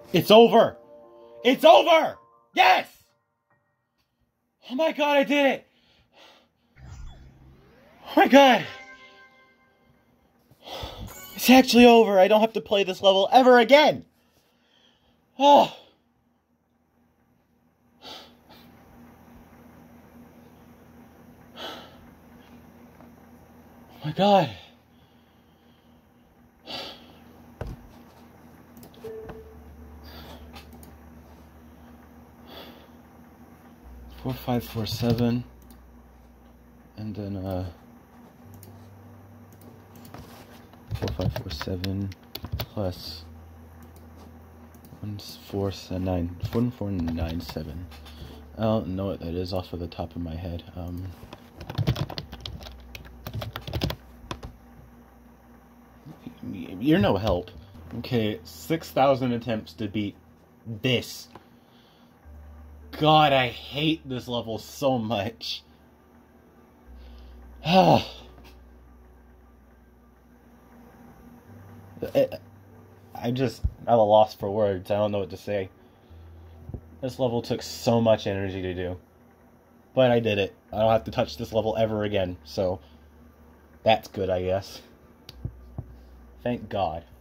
It's over! It's over! Yes! Oh my god, I did it! Oh my god! It's actually over. I don't have to play this level ever again! Oh! Oh my god. Four, 5, 4, 7. And then 4, 5, 4, 7 plus 1, 4, 9. 1, 4, 9, 7. I don't know what that is off of the top of my head. You're no help. Okay, 6,000 attempts to beat this. God, I hate this level so much. I'm at a loss for words. I don't know what to say. This level took so much energy to do. But I did it. I don't have to touch this level ever again, so that's good, I guess. Thank God.